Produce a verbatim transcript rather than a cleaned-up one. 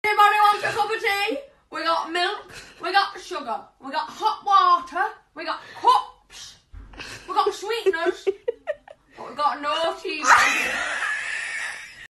Anybody wants a cup of tea? We got milk, we got sugar, we got hot water, we got cups, we got sweeteners, but we got no